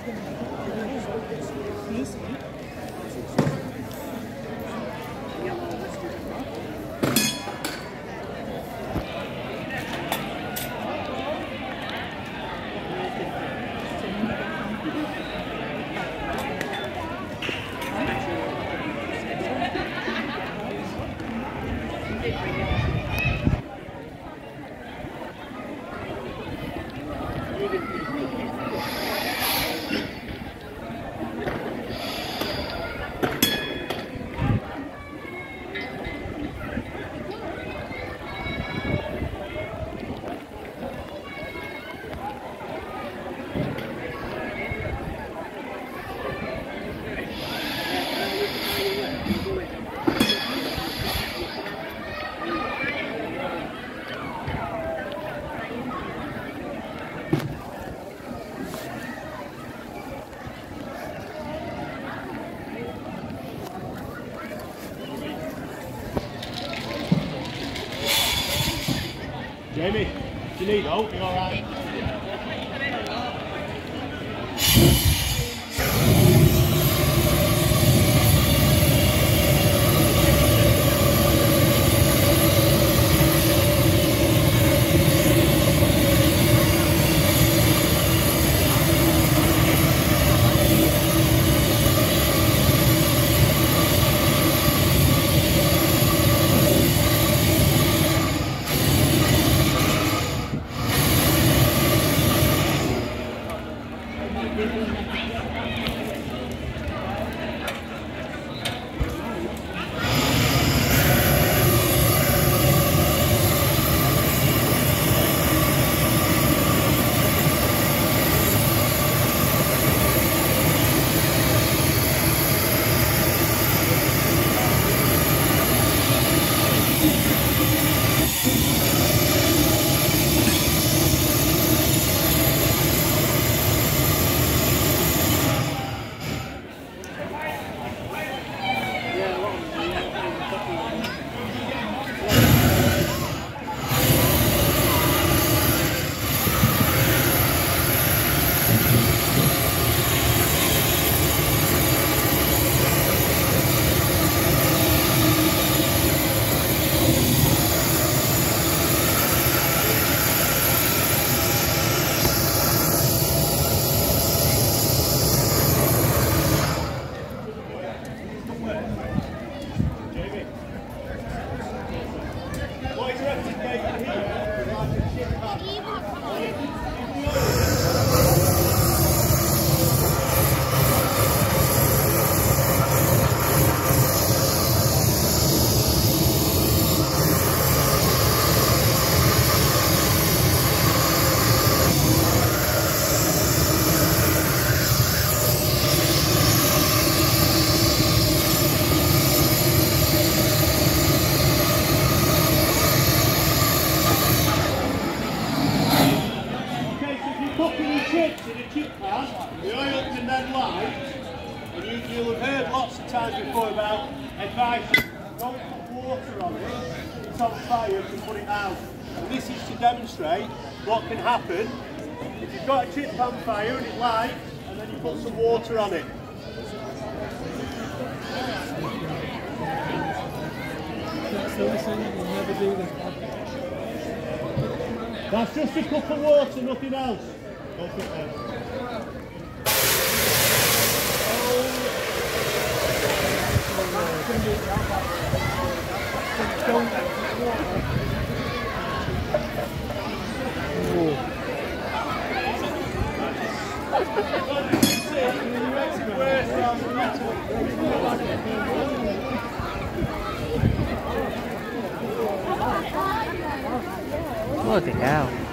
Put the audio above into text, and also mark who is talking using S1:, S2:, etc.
S1: Jamie, do you need help? You alright? The oil can then light, and you'll have heard lots of times before about advice, don't put water on it, it's on fire to put it out. And this is to demonstrate what can happen if you've got a chip pan fire and it lights, and then you put some water on it. That's just a cup of water, nothing else. Don't put that.
S2: Bloody hell.